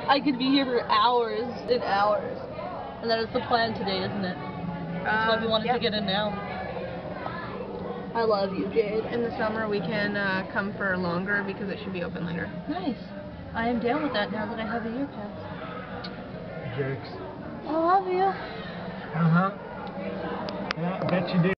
I could be here for hours and hours. And that is the plan today, isn't it? That's why we wanted to get in now. I love you, Jade. In the summer we can come for longer because it should be open later. Nice. I am down with that now that I have a year pass. Jerks. I love you. Uh-huh. Yeah, I bet you do.